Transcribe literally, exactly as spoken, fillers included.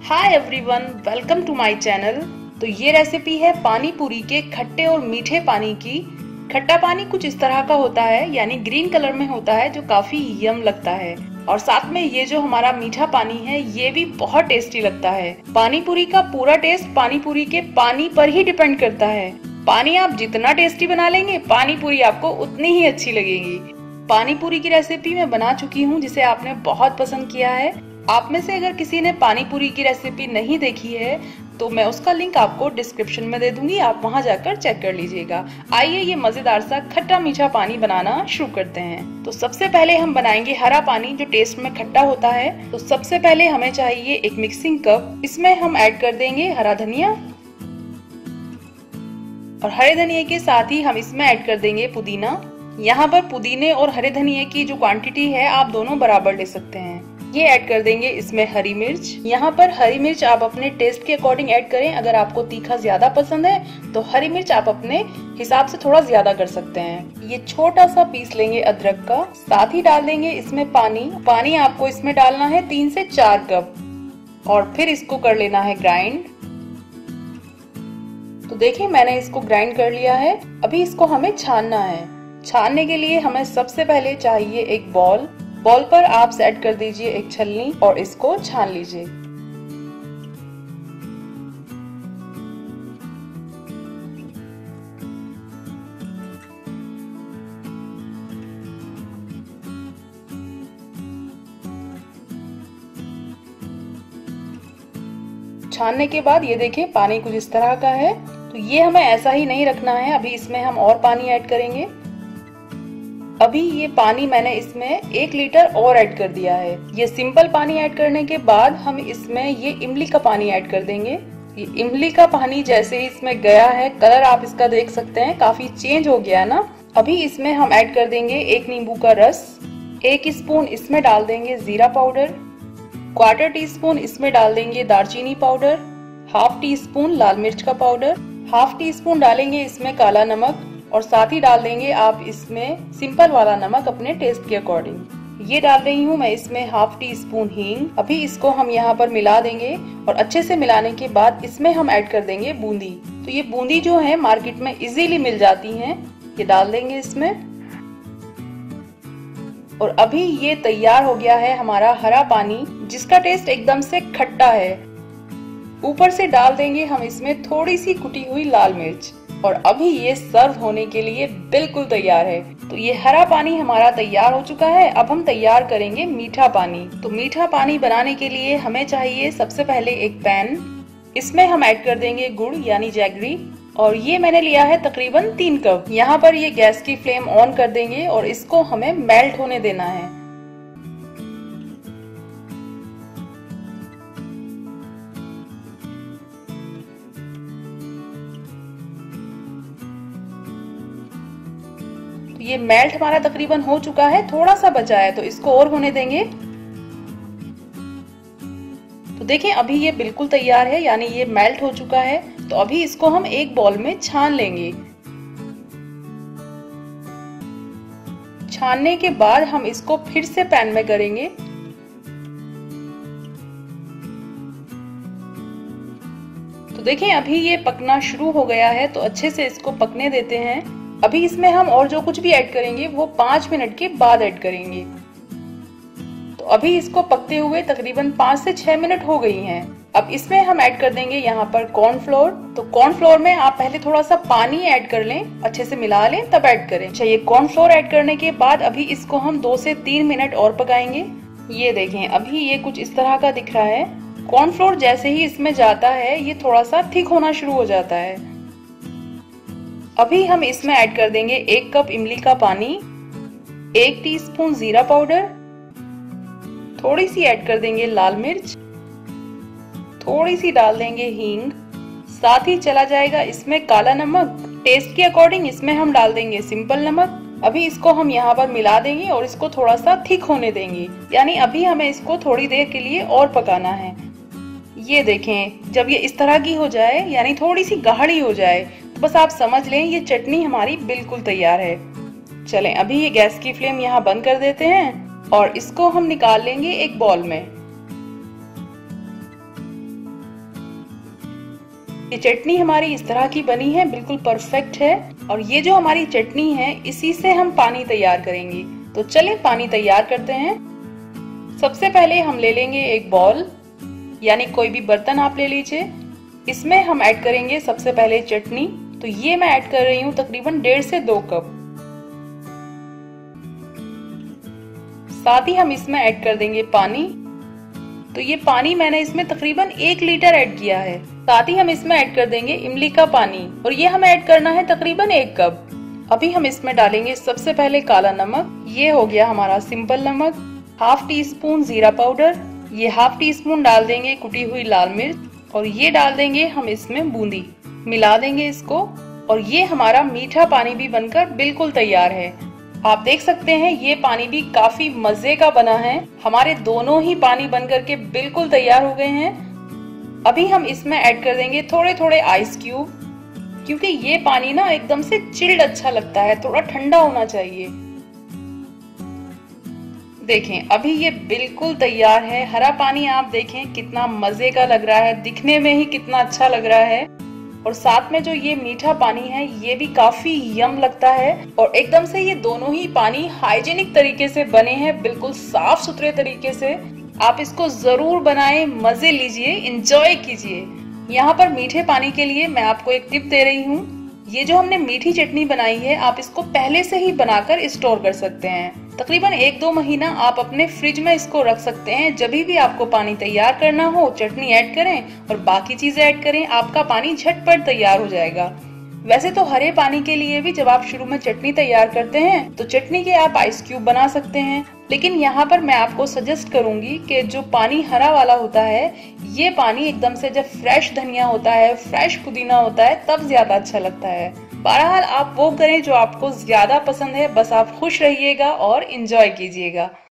Hi everyone, welcome to my channel. तो ये recipe है पानी पूरी के खट्टे और मीठे पानी की। खट्टा पानी कुछ इस तरह का होता है, यानी ग्रीन कलर में होता है, जो काफी यम लगता है। और साथ में ये जो हमारा मीठा पानी है ये भी बहुत टेस्टी लगता है। पानी पूरी का पूरा टेस्ट पानी पूरी के पानी पर ही डिपेंड करता है। पानी आप जितना टेस्टी बना लेंगे, पानी पूरी आपको उतनी ही अच्छी लगेगी। पानी पूरी की रेसिपी मैं बना चुकी हूँ, जिसे आपने बहुत पसंद किया है। आप में से अगर किसी ने पानी पूरी की रेसिपी नहीं देखी है तो मैं उसका लिंक आपको डिस्क्रिप्शन में दे दूंगी, आप वहां जाकर चेक कर लीजिएगा। आइए ये मजेदार सा खट्टा मीठा पानी बनाना शुरू करते हैं। तो सबसे पहले हम बनाएंगे हरा पानी, जो टेस्ट में खट्टा होता है। तो सबसे पहले हमें चाहिए एक मिक्सिंग कप। इसमें हम ऐड कर देंगे हरा धनिया, और हरे धनिया के साथ ही हम इसमें ऐड कर देंगे पुदीना। यहाँ पर पुदीने और हरे धनिया की जो क्वांटिटी है आप दोनों बराबर ले सकते हैं। ये ऐड कर देंगे इसमें हरी मिर्च। यहाँ पर हरी मिर्च आप अपने टेस्ट के अकॉर्डिंग ऐड करें। अगर आपको तीखा ज्यादा पसंद है तो हरी मिर्च आप अपने हिसाब से थोड़ा ज्यादा कर सकते हैं। ये छोटा सा पीस लेंगे अदरक का। साथ ही डाल देंगे इसमें पानी। पानी आपको इसमें डालना है तीन से चार कप, और फिर इसको कर लेना है ग्राइंड। तो देखिए मैंने इसको ग्राइंड कर लिया है। अभी इसको हमें छानना है। छानने के लिए हमें सबसे पहले चाहिए एक बॉल। बॉल पर आप सेट कर दीजिए एक छलनी और इसको छान लीजिए। छानने के बाद ये देखिए पानी कुछ इस तरह का है। तो ये हमें ऐसा ही नहीं रखना है, अभी इसमें हम और पानी ऐड करेंगे। अभी ये पानी मैंने इसमें एक लीटर और ऐड कर दिया है। ये सिंपल पानी ऐड करने के बाद हम इसमें ये इमली का पानी ऐड कर देंगे। ये इमली का पानी जैसे ही इसमें गया है, कलर आप इसका देख सकते हैं काफी चेंज हो गया है ना। अभी इसमें हम ऐड कर देंगे एक नींबू का रस। एक स्पून इसमें डाल देंगे जीरा पाउडर। क्वार्टर टी स्पून इसमें डाल देंगे दालचीनी पाउडर। हाफ टी स्पून लाल मिर्च का पाउडर। हाफ टी स्पून डालेंगे इसमें काला नमक, और साथ ही डाल देंगे आप इसमें सिंपल वाला नमक अपने टेस्ट के अकॉर्डिंग। ये डाल रही हूँ मैं इसमें हाफ टी स्पून हींग। अभी इसको हम यहाँ पर मिला देंगे, और अच्छे से मिलाने के बाद इसमें हम ऐड कर देंगे बूंदी। तो ये बूंदी जो है मार्केट में इजीली मिल जाती हैं, ये डाल देंगे इसमें। और अभी ये तैयार हो गया है हमारा हरा पानी, जिसका टेस्ट एकदम से खट्टा है। ऊपर से डाल देंगे हम इसमें थोड़ी सी कुटी हुई लाल मिर्च, और अभी ये सर्व होने के लिए बिल्कुल तैयार है। तो ये हरा पानी हमारा तैयार हो चुका है। अब हम तैयार करेंगे मीठा पानी। तो मीठा पानी बनाने के लिए हमें चाहिए सबसे पहले एक पैन। इसमें हम ऐड कर देंगे गुड़ यानी जैगरी, और ये मैंने लिया है तकरीबन तीन कप। यहाँ पर ये गैस की फ्लेम ऑन कर देंगे और इसको हमें मेल्ट होने देना है। ये मेल्ट हमारा तकरीबन हो चुका है, थोड़ा सा बचा है तो इसको और होने देंगे। तो देखिए अभी ये बिल्कुल तैयार है, यानी ये मेल्ट हो चुका है। तो अभी इसको हम एक बॉल में छान लेंगे। छानने के बाद हम इसको फिर से पैन में करेंगे। तो देखिए अभी ये पकना शुरू हो गया है, तो अच्छे से इसको पकने देते हैं। अभी इसमें हम और जो कुछ भी ऐड करेंगे वो पाँच मिनट के बाद ऐड करेंगे। तो अभी इसको पकते हुए तकरीबन पाँच से छह मिनट हो गई हैं। अब इसमें हम ऐड कर देंगे यहाँ पर कॉर्नफ्लोर। तो कॉर्नफ्लोर में आप पहले थोड़ा सा पानी ऐड कर लें, अच्छे से मिला लें, तब ऐड करें। अच्छा, ये कॉर्नफ्लोर ऐड करने के बाद अभी इसको हम दो से तीन मिनट और पकाएंगे। ये देखें अभी ये कुछ इस तरह का दिख रहा है। कॉर्नफ्लोर जैसे ही इसमें जाता है ये थोड़ा सा थिक होना शुरू हो जाता है। अभी हम इसमें ऐड कर देंगे एक कप इमली का पानी, एक टीस्पून जीरा पाउडर, थोड़ी सी ऐड कर देंगे लाल मिर्च, थोड़ी सी डाल देंगे हींग, साथ ही चला जाएगा इसमें काला नमक। टेस्ट के अकॉर्डिंग इसमें हम डाल देंगे सिंपल नमक। अभी इसको हम यहाँ पर मिला देंगे और इसको थोड़ा सा थिक होने देंगे, यानी अभी हमें इसको थोड़ी देर के लिए और पकाना है। ये देखें जब ये इस तरह की हो जाए, यानी थोड़ी सी गाढ़ी हो जाए, तो बस आप समझ लें ये चटनी हमारी बिल्कुल तैयार है। चलें अभी ये गैस की फ्लेम यहाँ बंद कर देते हैं और इसको हम निकाल लेंगे एक बॉल में। ये चटनी हमारी इस तरह की बनी है, बिल्कुल परफेक्ट है। और ये जो हमारी चटनी है इसी से हम पानी तैयार करेंगे। तो चलिए पानी तैयार करते हैं। सबसे पहले हम ले लेंगे एक बॉल, यानी कोई भी बर्तन आप ले लीजिए। इसमें हम ऐड करेंगे सबसे पहले चटनी। तो ये मैं ऐड कर रही हूँ तकरीबन डेढ़ से दो कप। साथ ही हम इसमें ऐड कर देंगे पानी। तो ये पानी मैंने इसमें तकरीबन एक लीटर ऐड किया है। साथ ही हम इसमें ऐड कर देंगे इमली का पानी, और ये हमें ऐड करना है तकरीबन एक कप। अभी हम इसमें डालेंगे सबसे पहले काला नमक। ये हो गया हमारा सिंपल नमक। हाफ टी स्पून जीरा पाउडर, ये हाफ टी स्पून डाल देंगे कुटी हुई लाल मिर्च, और ये डाल देंगे हम इसमें बूंदी। मिला देंगे इसको, और ये हमारा मीठा पानी भी बनकर बिल्कुल तैयार है। आप देख सकते हैं ये पानी भी काफी मजे का बना है। हमारे दोनों ही पानी बनकर के बिल्कुल तैयार हो गए हैं। अभी हम इसमें ऐड कर देंगे थोड़े थोड़े आइस क्यूब, क्योंकि ये पानी ना एकदम से चिल्ड अच्छा लगता है, थोड़ा ठंडा होना चाहिए। देखें अभी ये बिल्कुल तैयार है। हरा पानी आप देखें कितना मजे का लग रहा है, दिखने में ही कितना अच्छा लग रहा है। और साथ में जो ये मीठा पानी है ये भी काफी यम लगता है। और एकदम से ये दोनों ही पानी हाइजीनिक तरीके से बने हैं, बिल्कुल साफ सुथरे तरीके से। आप इसको जरूर बनाएं, मजे लीजिए, एंजॉय कीजिए। यहाँ पर मीठे पानी के लिए मैं आपको एक टिप दे रही हूँ। ये जो हमने मीठी चटनी बनाई है आप इसको पहले से ही बनाकर स्टोर कर सकते हैं। तकरीबन एक दो महीना आप अपने फ्रिज में इसको रख सकते हैं। जब भी आपको पानी तैयार करना हो चटनी ऐड करें और बाकी चीजें ऐड करें, आपका पानी झटपट तैयार हो जाएगा। वैसे तो हरे पानी के लिए भी जब आप शुरू में चटनी तैयार करते हैं तो चटनी के आप आइस क्यूब बना सकते हैं, लेकिन यहाँ पर मैं आपको सजेस्ट करूंगी कि जो पानी हरा वाला होता है ये पानी एकदम से जब फ्रेश धनिया होता है, फ्रेश पुदीना होता है, तब ज्यादा अच्छा लगता है। बहरहाल आप वो करें जो आपको ज्यादा पसंद है, बस आप खुश रहिएगा और एंजॉय कीजिएगा।